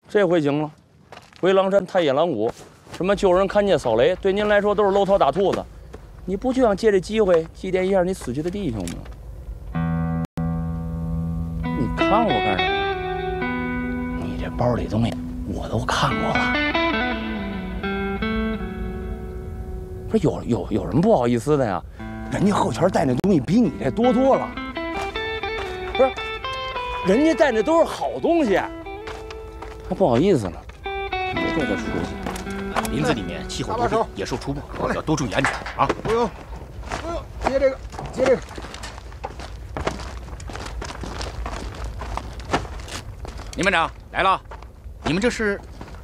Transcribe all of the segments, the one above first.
这回行了，回狼山探野狼谷，什么救人、看街、扫雷，对您来说都是搂草打兔子。你不就想借这机会祭奠一下你死去的弟兄吗？你看我干什么？你这包里东西我都看过了。不是有什么不好意思的呀？人家后泉带那东西比你这多多了。不是，人家带那都是好东西，还不好意思呢。别这个出息。 林子里面气候多变，野兽出没，要多注意安全啊！ 不用，接这个，接这个。 林班长来了，你们这是？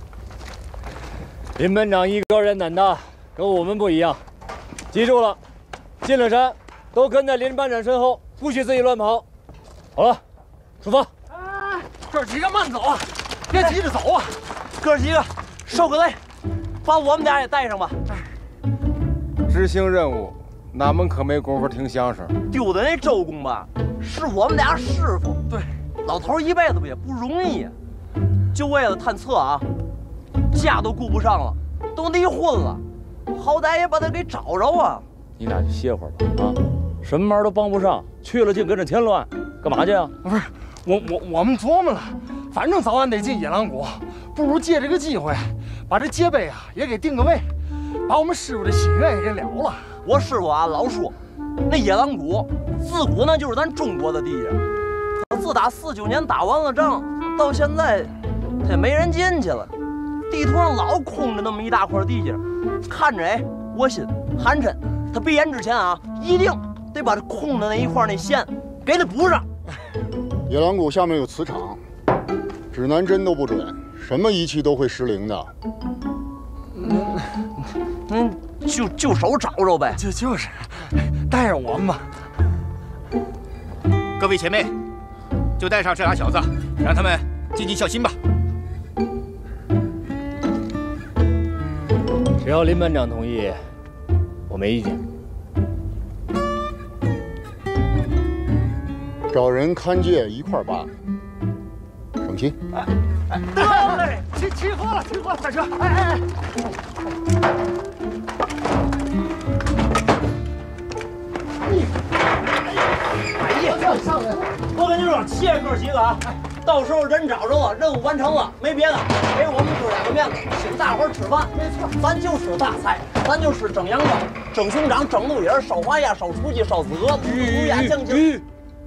林班长一个人难的，跟我们不一样。记住了，进了山都跟在林班长身后，不许自己乱跑。好了，出发。 哥几个慢走啊，别急着走啊！哥几个受个累，把我们俩也带上吧。 执行任务，俺们可没工夫听相声。 丢的那周公吧，是我们俩师傅。对，老头一辈子也不容易，就为了探测啊，家都顾不上了，都离婚了，好歹也把他给找着啊。 你俩去歇会儿吧啊，什么忙都帮不上，去了净跟着添乱，干嘛去啊？ 不是，我们琢磨了，反正早晚得进野狼谷，不如借这个机会，把这界碑啊也给定个位，把我们师傅的心愿也给了了。 我师傅啊老说，那野狼谷自古呢就是咱中国的地界，可自打49年打完了仗到现在，他也没人进去了，地图上老空着那么一大块地界，看着哎窝心寒碜。他闭眼之前啊，一定得把这空的那一块那线给他补上。 野狼谷下面有磁场，指南针都不准，什么仪器都会失灵的。 就手找着呗。 就是，带上我们吧。 各位前辈，就带上这俩小子，让他们尽尽孝心吧。 只要林班长同意，我没意见。 找人看街一块办，省心。 得嘞，起喝了，下车！哎！ 哎呀，上来！我跟你说，谢谢哥几个啊！到时候人找着了，任务完成了，没别的，给我们哥俩个面子，请大伙儿吃饭。没错，咱就吃大菜，咱就吃蒸羊羔、蒸熊掌、蒸鹿眼、烧花鸭、烧雏鸡、烧子鹅、卤鸭酱精。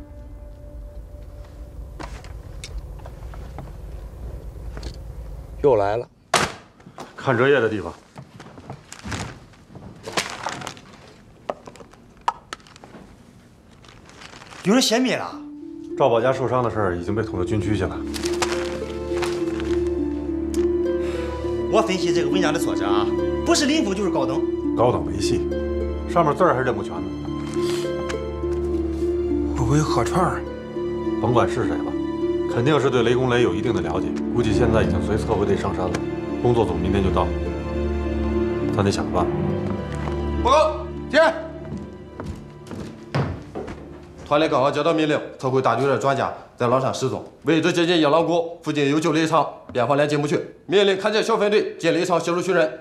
又来了， 看折页的地方。 有人泄密了。 赵宝家受伤的事儿已经被捅到军区去了。 我分析这个文章的作者啊，不是林峰就是高等。 高等没戏，上面字儿还认不全呢。 会不会客串？ 甭管是谁了，肯定是对雷公雷有一定的了解。估计现在已经随测绘队上山了，工作组明天就到。咱得想个办法。 报告，接。 团里刚好接到命令，测绘大队的专家在狼山失踪，位置接近野狼谷，附近有救雷场，边防连进不去。命令看见小分队进雷场协助寻人。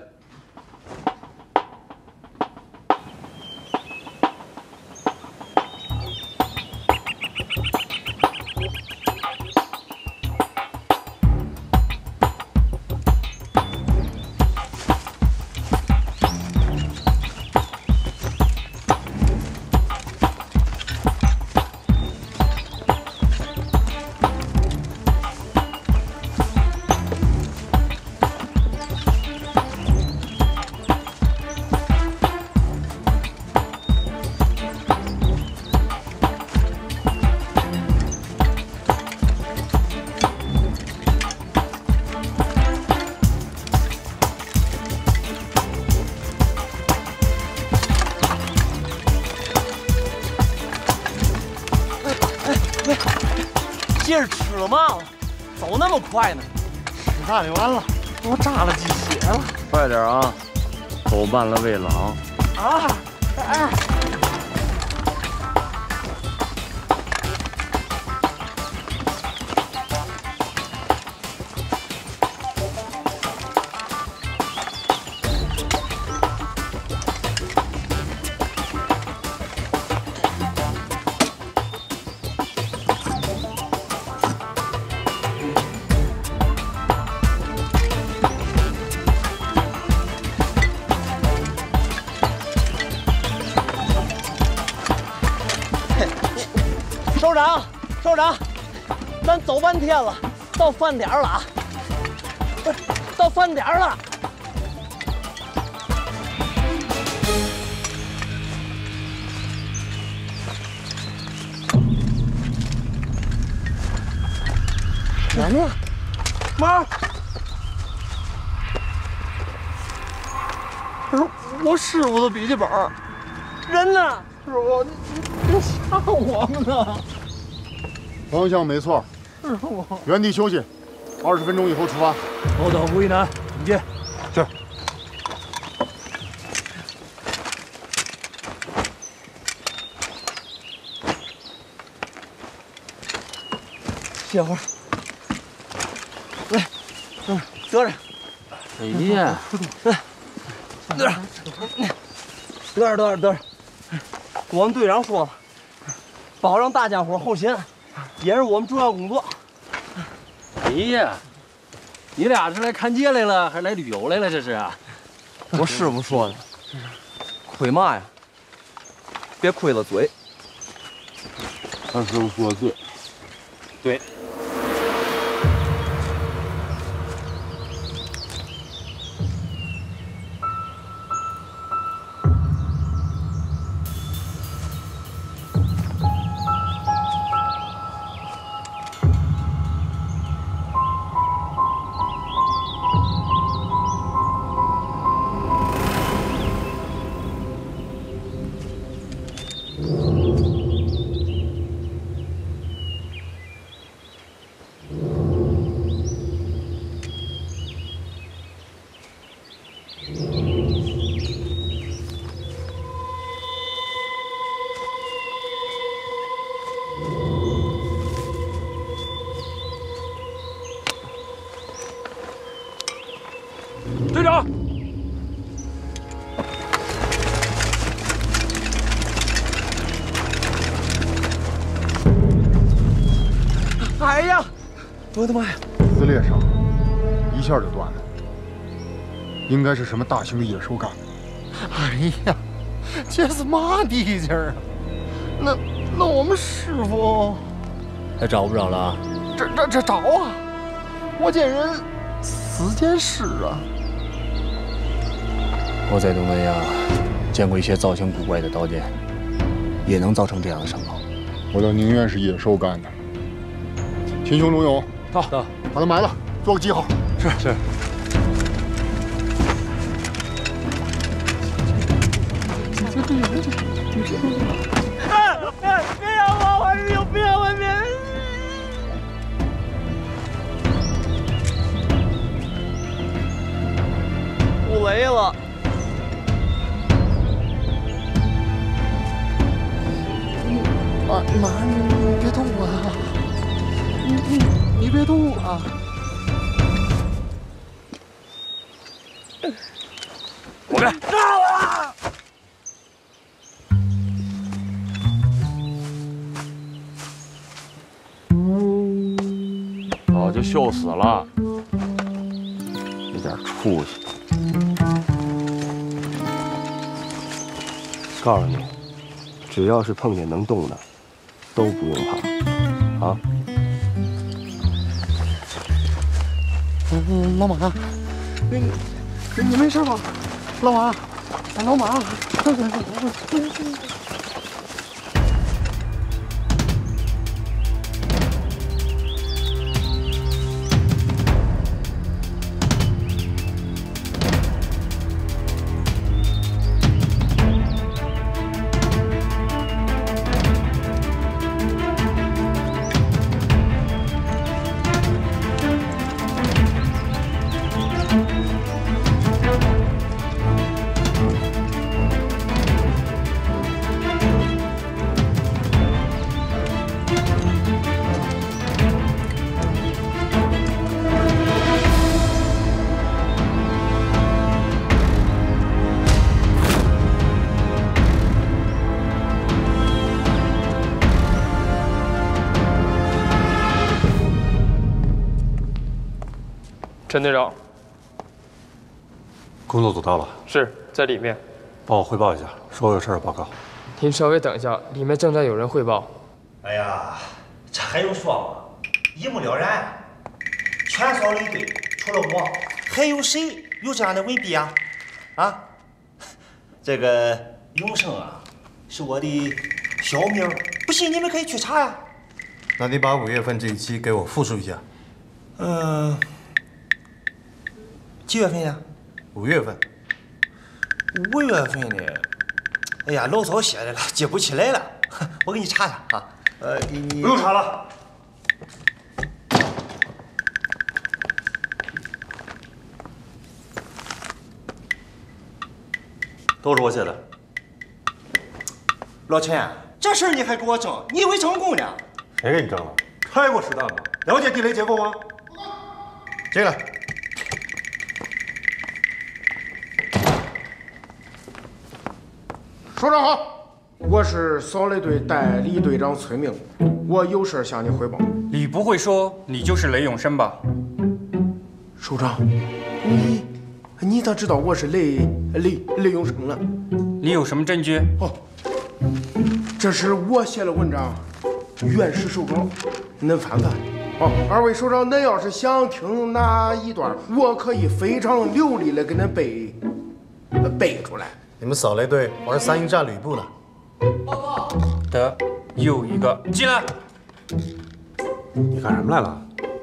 接着吃了嘛，走那么快呢？ 吃饭就完了，都炸了鸡血了。 快点啊，走慢了喂狼。 啊！哎！ 咱走半天了，到饭点了，不是到饭点了。 娘娘， 妈， 这是我师傅的笔记本。 人呢？ 师傅，你吓我们呢？ 方向没错， 师傅， 原地休息，20分钟以后出发。 我等吴一南，迎接。 是。 歇会儿。来，搁着。 哎呀， 得着。我们队长说了，保让大家伙后勤，也是我们主要工作。 哎呀，你俩是来看街来了，还是来旅游来了？这是？ 我师傅说的，亏嘛呀？别亏了嘴。 他师傅说的对。 对。 队长， 哎呀，我的妈呀！ 撕裂伤，一下就断了，应该是什么大型的野兽干的。 哎呀，这是嘛地界儿啊？那我们师傅还找不着了啊？ 这找啊！我见人4件尸啊！ 我在东南亚见过一些造型古怪的刀剑，也能造成这样的伤口。 我倒宁愿是野兽干的。秦雄、龙勇， 到， 把他埋了，做个记号。 是。 别让我是有病，我别。不雷了。 妈，你别动啊！你别动啊！ 活该！早就锈死了，有点出息。 告诉你，只要是碰见能动的，都不用怕，啊！ 老马，你没事吧？老马，老马， 陈队长， 工作组到了， 是在里面。 帮我汇报一下，说我有事儿报告。 您稍微等一下，里面正在有人汇报。 哎呀，这还用说吗？ 一目了然。全扫雷队除了我，还有谁有这样的文笔啊？啊，这个永胜啊，是我的小名，不信你们可以去查呀。 那你把5月份这一期给我复述一下。 几月份呀 ？5月份。 5月份的，哎呀，老早写的了，记不起来了。我给你查查啊。给你不用查了。都是我写的。 老陈，这事儿你还给我争？你以为成功了？ 谁给你争了？拆过实弹吗？了解地雷结构吗？进来。 首长好，我是扫雷队代理队长崔明，我有事向你汇报。 你不会说你就是雷永生吧？ 首长，你咋知道我是雷永生了？ 你有什么证据？ 哦，这是我写的文章，原始手稿，恁翻翻。哦，2位首长，恁要是想听哪一段，我可以非常流利的给恁背出来。 你们扫雷队玩3营战吕布呢？ 报告。得，又一个，进来。 你干什么来了？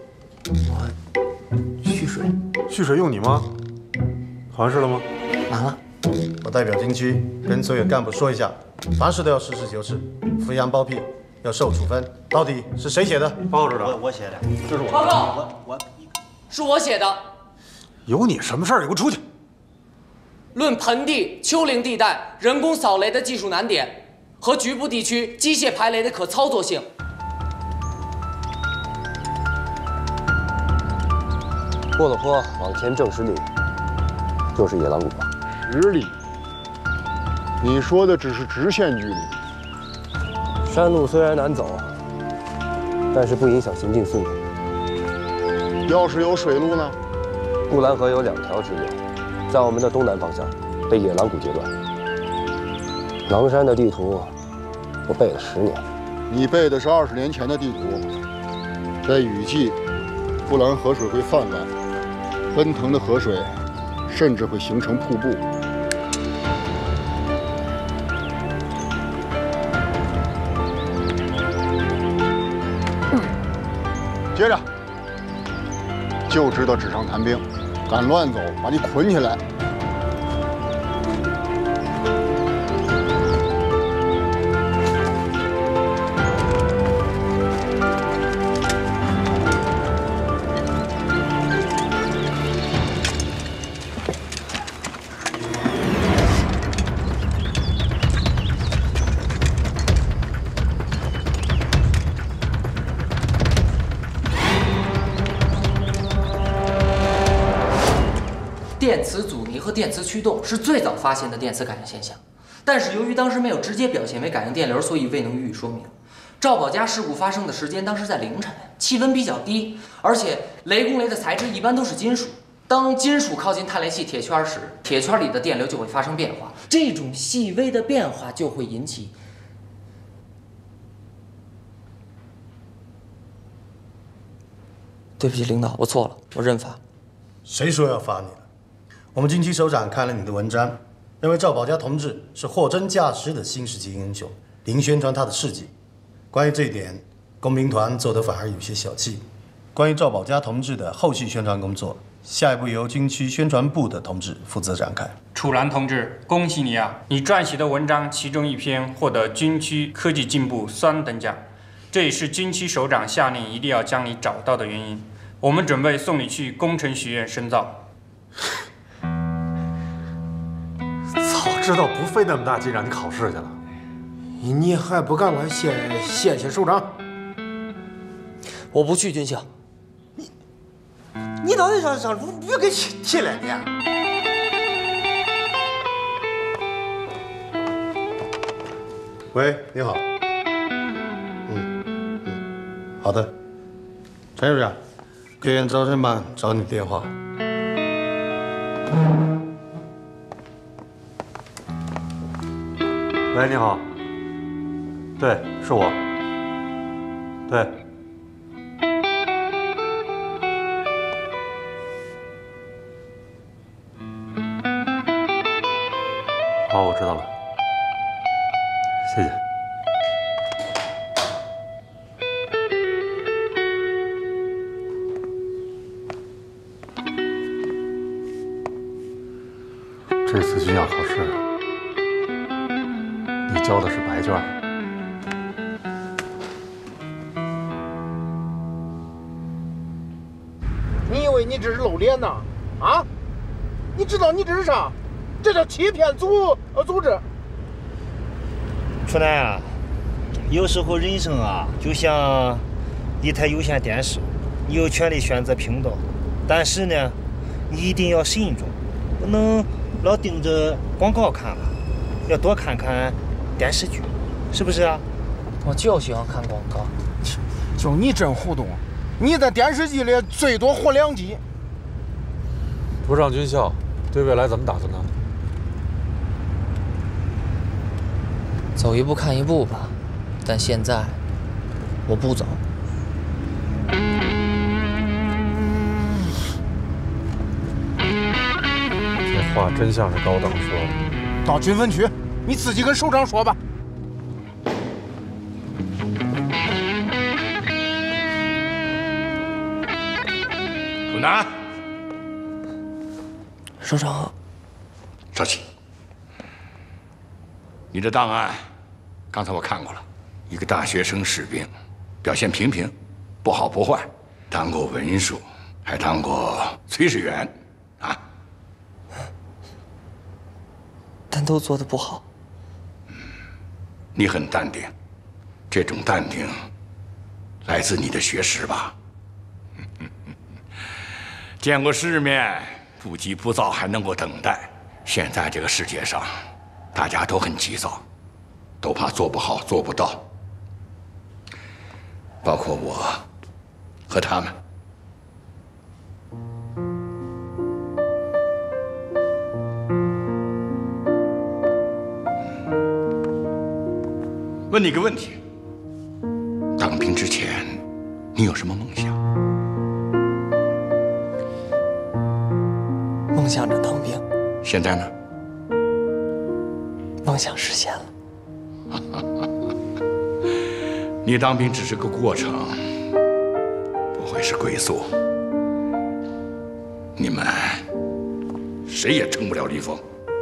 我蓄水。 蓄水用你吗？考完试了吗？ 完了。 我代表军区跟所有干部说一下，凡事都要实事求是，敷衍包庇要受处分。到底是谁写的？报告指导。 我写的。 这是我。 报告。是我写的。 有你什么事儿？你给我出去！ 论盆地、丘陵地带人工扫雷的技术难点和局部地区机械排雷的可操作性。 过了坡往前正10里，就是野狼谷吧 ？10里？你说的只是直线距离。 山路虽然难走，但是不影响行进速度。 要是有水路呢？ 布兰河有2条支流。在我们的东南方向，被野狼谷截断。狼山的地图，我背了10年。 你背的是20年前的地图。在雨季，布兰河水会泛滥，奔腾的河水甚至会形成瀑布。接着，就知道纸上谈兵。敢乱走，把你捆起来！ 电磁阻尼和电磁驱动是最早发现的电磁感应现象，但是由于当时没有直接表现为感应电流，所以未能予以说明。赵宝家事故发生的时间当时在凌晨，气温比较低，而且雷公雷的材质一般都是金属。当金属靠近探雷器铁圈时，铁圈里的电流就会发生变化，这种细微的变化就会引起。对不起，领导，我错了，我认罚。 谁说要罚你的？我们军区首长看了你的文章，认为赵宝家同志是货真价实的新世纪英雄，应宣传他的事迹。关于这一点，工兵团做得反而有些小气。关于赵宝家同志的后续宣传工作，下一步由军区宣传部的同志负责展开。 楚岚同志，恭喜你啊！你撰写的文章其中一篇获得军区科技进步3等奖，这也是军区首长下令一定要将你找到的原因。我们准备送你去工程学院深造。 早知道不费那么大劲让你考试去了。 你还不赶快谢谢首长？ 我不去军校。 你到底让鲁豫给踢了你？ 喂，你好。好的，陈首长，科研招生办找你电话。喂，你好。对，是我。对。 好，我知道了，谢谢。这次军校考试，你交的是白卷。 你以为你这是露脸呐？啊？你知道你这是啥？这叫欺骗组织。 楚南啊，有时候人生啊，就像一台有线电视，你有权利选择频道，但是呢，你一定要慎重，不能老盯着广告看了，要多看看电视剧，是不是啊？ 我就喜欢看广告。 就你真糊涂，你在电视剧里最多活2集。 不上军校，对未来怎么打算呢？ 走一步看一步吧，但现在我不走。 这话真像是高等说的。 到军分区，你自己跟首长说吧。 楚南， 首长好。 稍息。你的档案，刚才我看过了，一个大学生士兵，表现平平，不好不坏，当过文书，还当过炊事员，啊。 但都做得不好。 你很淡定，这种淡定来自你的学识吧？见过世面，不急不躁，还能够等待。现在这个世界上，大家都很急躁，都怕做不好、做不到，包括我和他们。问你个问题：当兵之前，你有什么梦想？ 梦想着当兵。 现在呢？ 梦想实现了。 你当兵只是个过程，不会是归宿。你们谁也成不了立峰。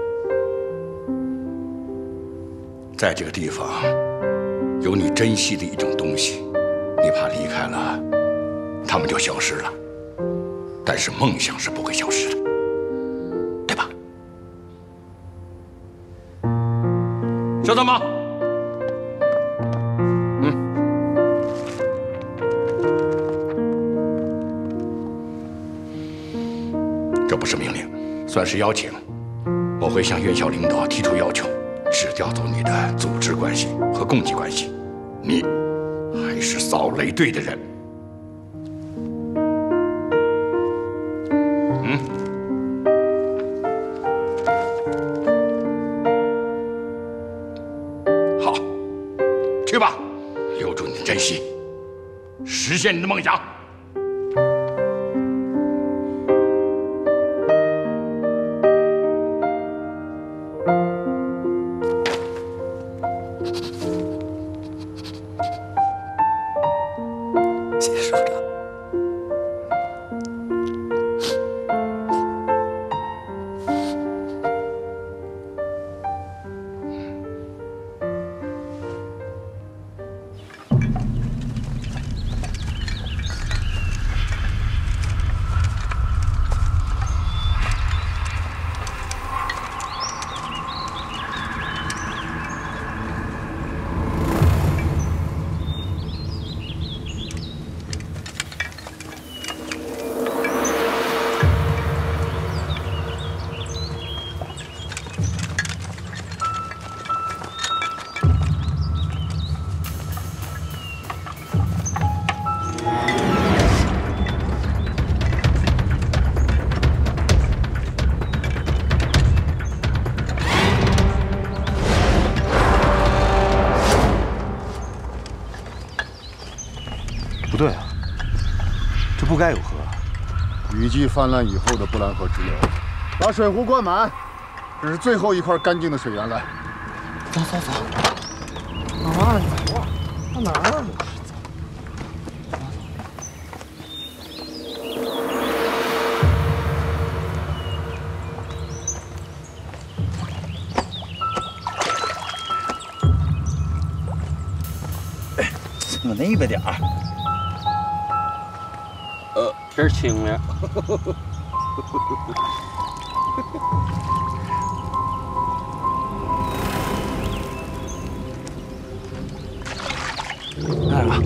在这个地方，有你珍惜的一种东西，你怕离开了，他们就消失了。但是梦想是不会消失的，对吧？小参谋，这不是命令，算是邀请。我会向院校领导提出要求，只调走你的组织关系和供给关系。你还是扫雷队的人。好，去吧，留住你的真心，实现你的梦想。 谢谢首长。 不对啊，这不该有河。雨季泛滥以后的布兰河支流，把水壶灌满， 这是最后一块干净的水源，来， 走走走。干嘛？你走啊？到哪儿？ 我那边点儿。 这儿清了。 来了。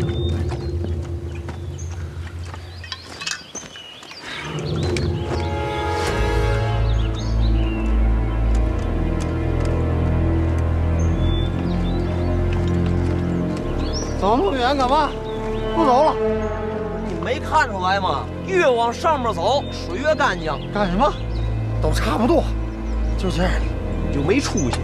走那么远干嘛？不走了。 你没看出来吗？越往上面走，水越干净。 干什么？都差不多，就这样， 你就没出息。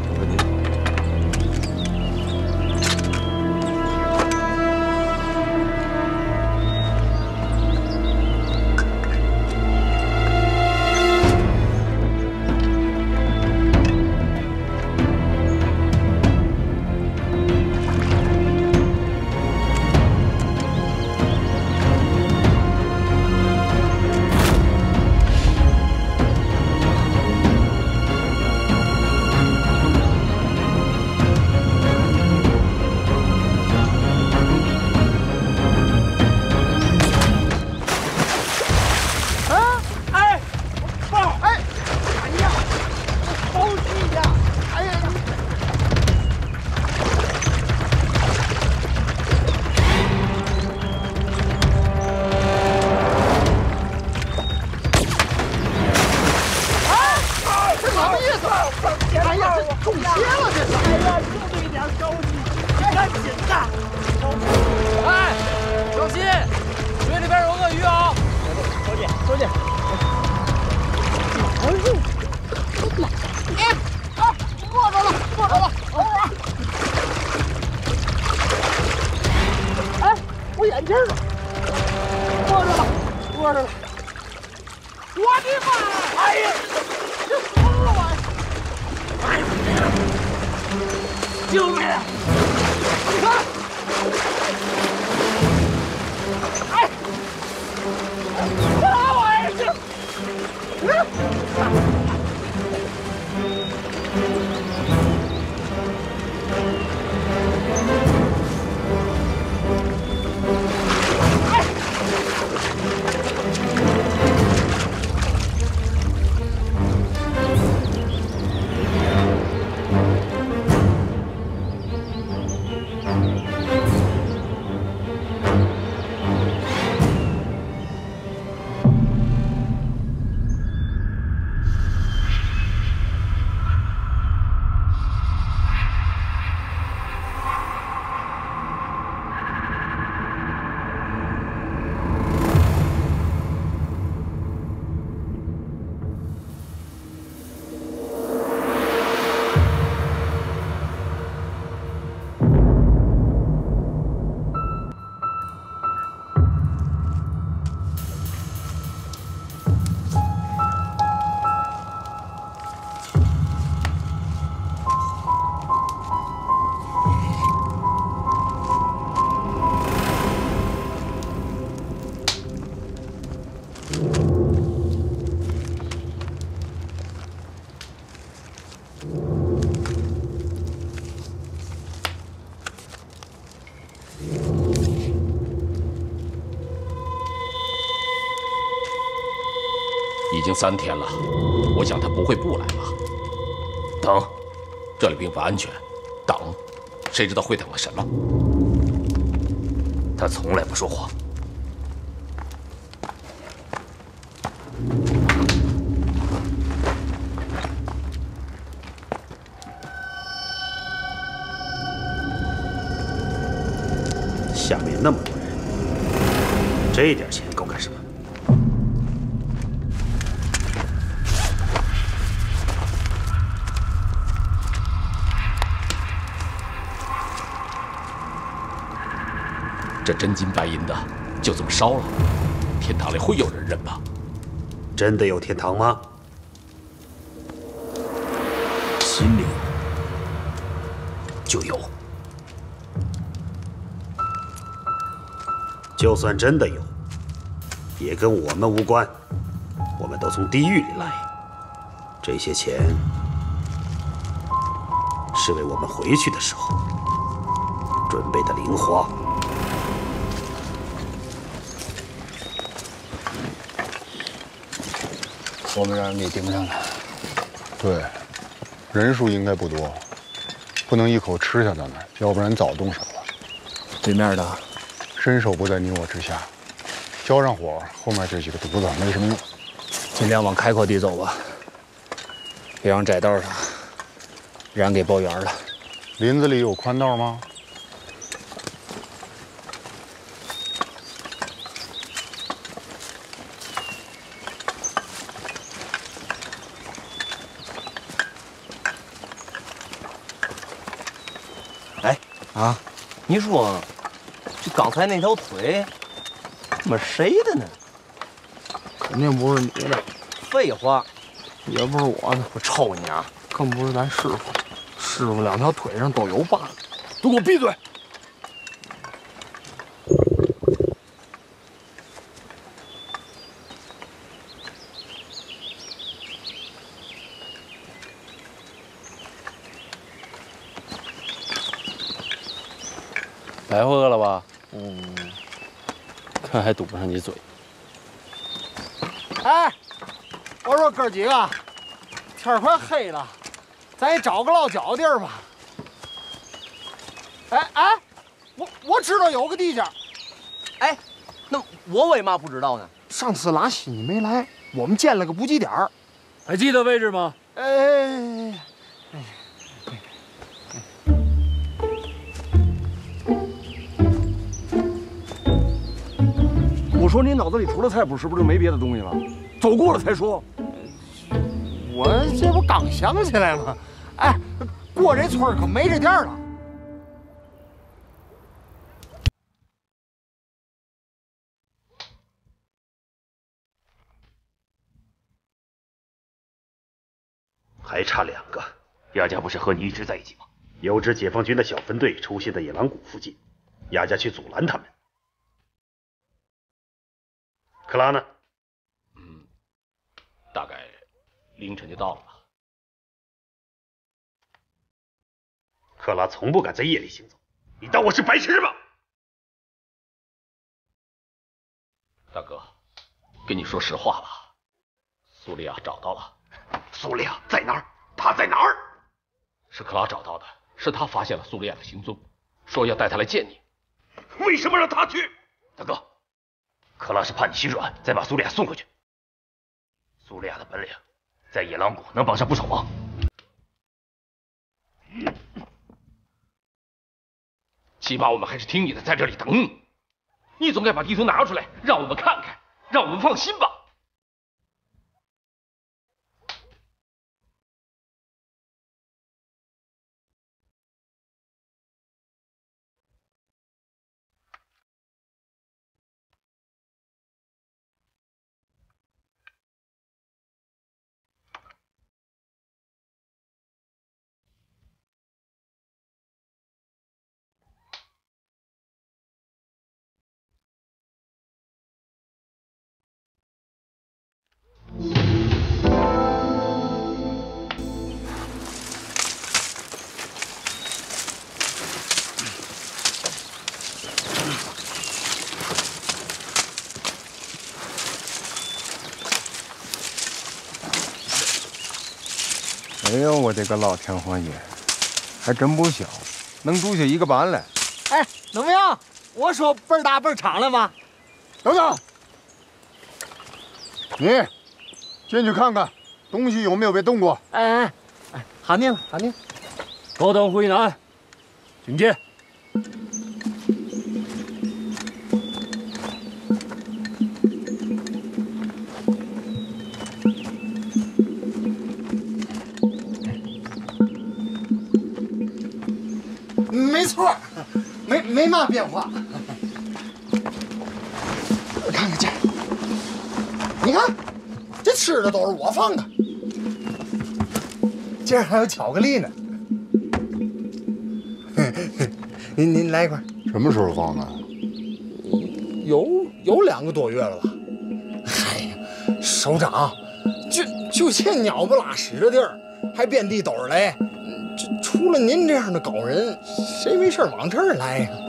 已经3天了，我想他不会不来吧？等，这里并不安全。等，谁知道会等了什么？他从来不说谎。 下面那么多人，这点钱够干什么？ 这真金白银的就这么烧了，天堂里会有人认吗？ 真的有天堂吗？ 就算真的有，也跟我们无关。我们都从地狱里来，这些钱是为我们回去的时候准备的零花。 我们让人给盯上了。 对，人数应该不多，不能一口吃下他们，要不然早动手了。 对面的身手不在你我之下，交上火，后面这几个犊子没什么用。 尽量往开阔地走吧，别让窄道上让人给包圆了。 林子里有宽道吗？ 哎啊，你说这刚才那条腿，他妈谁的呢？ 肯定不是你的。 废话， 也不是我的。我抽你啊！更不是咱师傅。师傅两条腿上都有疤。都给我闭嘴！ 白喝了吧？看还堵不上你嘴。 哎，我说哥几个，天儿快黑了，咱也找个落脚的地儿吧。哎，我知道有个地界。 哎，那我为嘛不知道呢？ 上次拉稀你没来，我们建了个补给点儿。 还记得位置吗？ 我说你脑子里除了菜谱，是不是就没别的东西了？走过了才说。我这不刚想起来吗？哎，过这村可没这店了。 还差2个。亚家不是和你一直在一起吗？有支解放军的小分队出现在野狼谷附近，亚家去阻拦他们。克拉呢？ 大概凌晨就到了吧。 克拉从不敢在夜里行走，你当我是白痴吗？ 大哥，跟你说实话吧，苏利亚找到了。 苏利亚在哪儿？他在哪儿？ 是克拉找到的，是他发现了苏利亚的行踪，说要带他来见你。 为什么让他去？ 大哥， 克拉是怕你心软，再把苏利亚送回去。苏利亚的本领，在野狼谷能帮上不少忙。 起码我们还是听你的，在这里等你。你总该把地图拿出来，让我们看看，让我们放心吧。 哎呦，我这个老天皇爷，还真不小，能煮下一个班来。 哎，怎么样？我说倍儿大倍儿敞了吗？ 等等，你进去看看，东西有没有被动过？ 哎，喊你了，喊你。 高等会南，请见。 没错，没嘛变化。看看这，你看，这吃的都是我放的，竟然还有巧克力呢。您来一块。 什么时候放的？ 有2个多月了吧？哎呀，首长，就这鸟不拉屎的地儿，还遍地都是雷，这除了您这样的高人，谁没事往这儿来呀？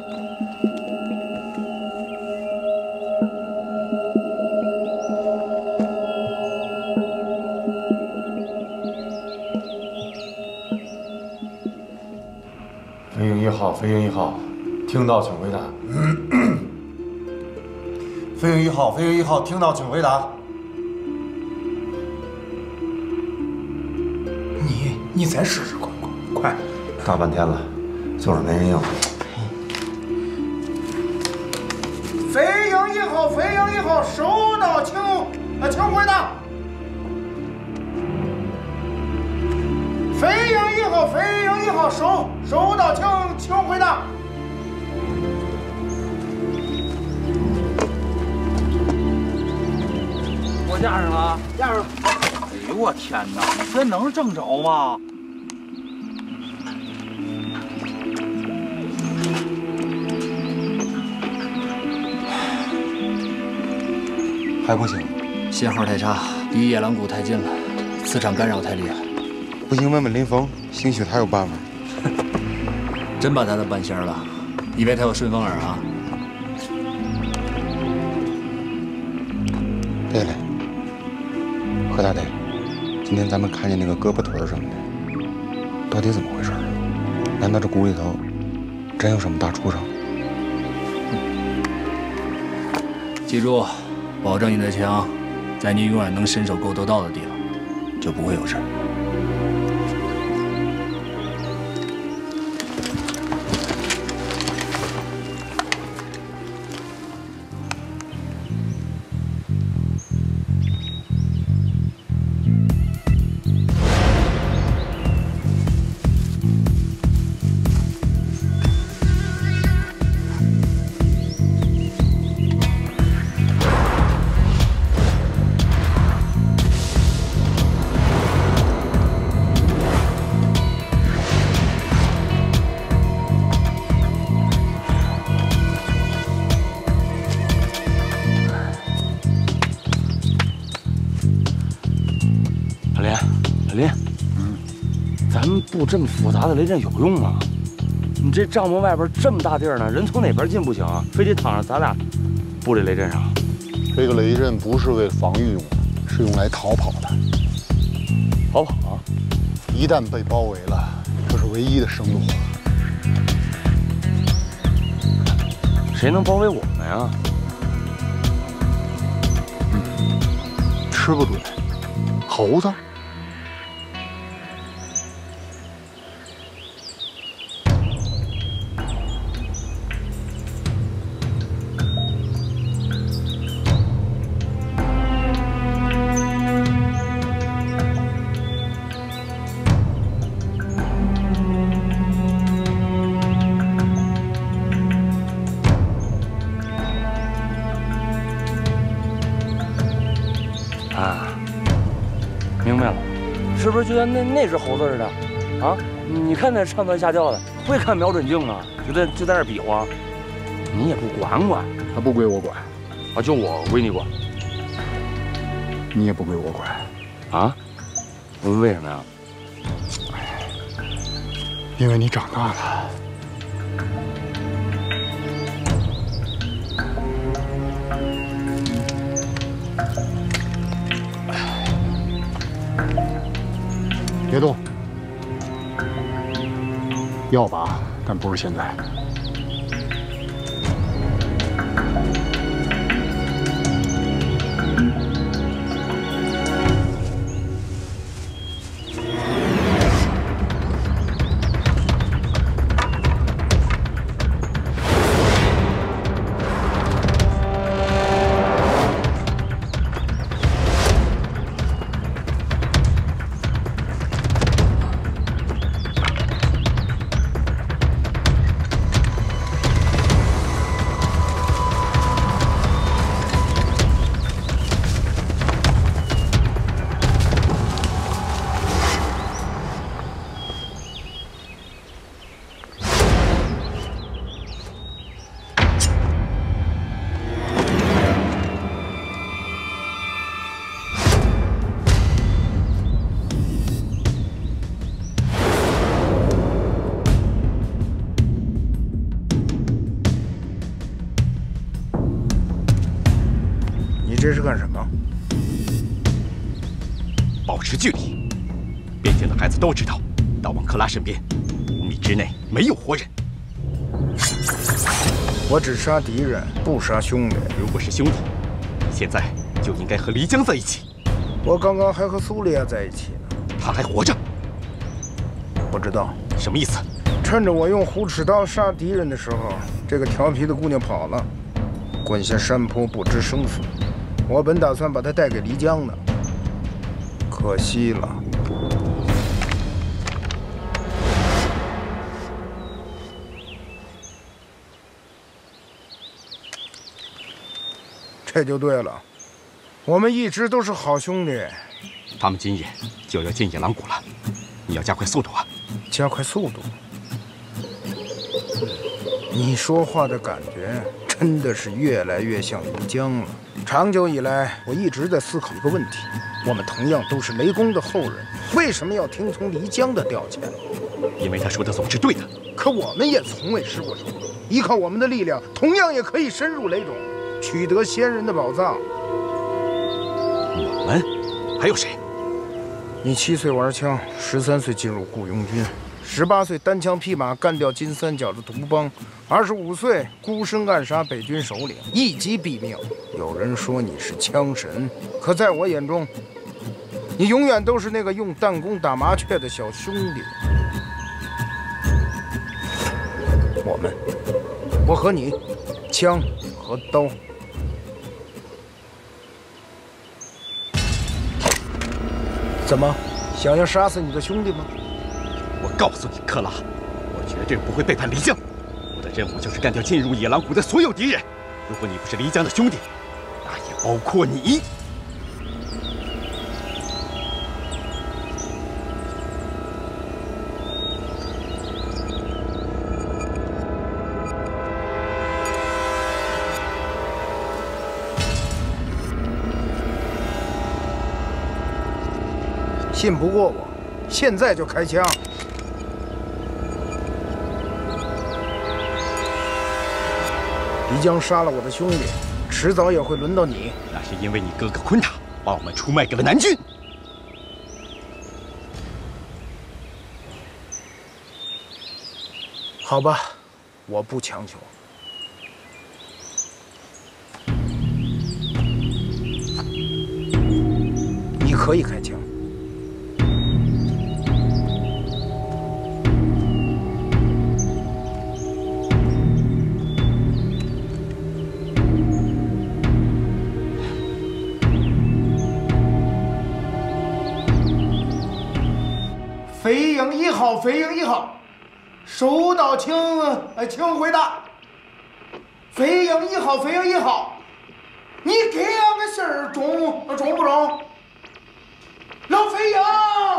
飞鹰1号，飞鹰1号，听到请回答。飞鹰1号，飞鹰1号，听到请回答。 你再试试，快！ 大半天了，就是没人应。 飞鹰1号，飞鹰1号，收到，请回答。飞鹰1号，飞鹰1号，收到，请回答。 我架上了， 架上了。 哎呦我天哪，你这能正着吗？ 还不行， 信号太差，离野狼谷太近了，磁场干扰太厉害。 不行，问问林峰，兴许他有办法。 真把他当半仙了，以为他有顺风耳啊？ 对了，何大队，今天咱们看见那个胳膊腿什么的，到底怎么回事啊？难道这谷里头真有什么大畜生？ 记住，保证你的枪在你永远能伸手够得到的地方，就不会有事。 布这么复杂的雷阵有用吗？你这帐篷外边这么大地儿呢，人从哪边进不行啊？非得躺着咱俩布这雷阵上。 这个雷阵不是为防御用的，是用来逃跑的。 逃跑啊！ 一旦被包围了，这是唯一的生路。 谁能包围我们呀？ 吃不准，猴子。 明白了，是不是就像那只猴子似的？啊，你看那上蹿下跳的，会看瞄准镜啊，就在那比划，你也不管管， 他不归我管， 啊，就我归你管， 你也不归我管， 啊？为什么呀？ 因为你长大了。别动，要拔，但不是现在。 这是干什么？ 保持距离。边境的孩子都知道，到王克拉身边5米之内没有活人。 我只杀敌人，不杀兄弟。 如果是兄弟，你现在就应该和黎江在一起。 我刚刚还和苏利亚在一起呢。 他还活着。 不知道什么意思？ 趁着我用虎齿刀杀敌人的时候，这个调皮的姑娘跑了，滚下山坡不知生死。我本打算把她带给黎江的，可惜了。这就对了，我们一直都是好兄弟。 他们今夜就要进野狼谷了，你要加快速度啊！ 加快速度。你说话的感觉真的是越来越像黎江了。长久以来，我一直在思考一个问题：我们同样都是雷公的后人，为什么要听从黎江的调遣？ 因为他说的总是对的。 可我们也从未失过手，依靠我们的力量，同样也可以深入雷冢，取得先人的宝藏。 我们还有谁？ 你7岁玩枪，13岁进入雇佣军，18岁单枪匹马干掉金三角的毒帮，25岁孤身暗杀北军首领，一击毙命。有人说你是枪神，可在我眼中，你永远都是那个用弹弓打麻雀的小兄弟。我和你，枪和刀。怎么，想要杀死你的兄弟吗？ 我告诉你，克拉，我绝对不会背叛黎江。我的任务就是干掉进入野狼谷的所有敌人。如果你不是黎江的兄弟，那也包括你。 信不过我，现在就开枪！黎江杀了我的兄弟，迟早也会轮到你。 那是因为你哥哥昆塔把我们出卖给了南军。 好吧，我不强求。你可以开枪。飞鹰1号，飞鹰1号，收到，请回答。飞鹰1号，飞鹰1号，你给俺个信儿中不中？老飞鹰。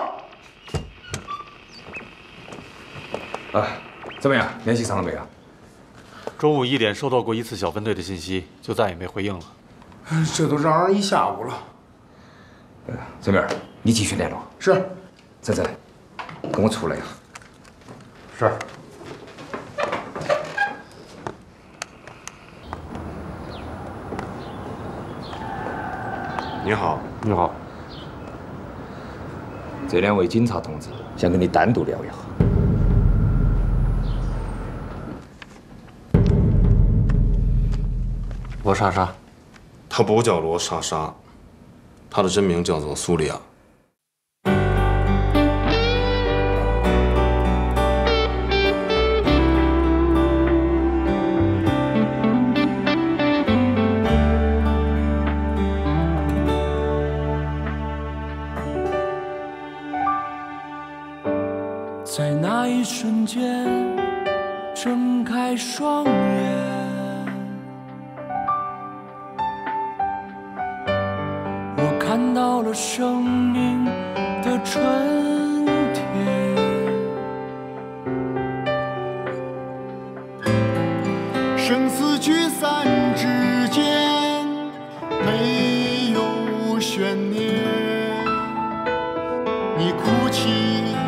哎，怎么样？联系上了没啊？ 中午1点收到过1次小分队的信息，就再也没回应了。 这都嚷嚷1下午了。 这边你继续联络。 是。 仔仔，跟我出来呀。 是。 你好。 你好。 这2位警察同志想跟你单独聊一下。 罗莎莎， 他不叫罗莎莎，他的真名叫做苏利亚。 在那一瞬间，睁开双眼，我看到了生命的春天。 生死聚散之间没有悬念，你哭泣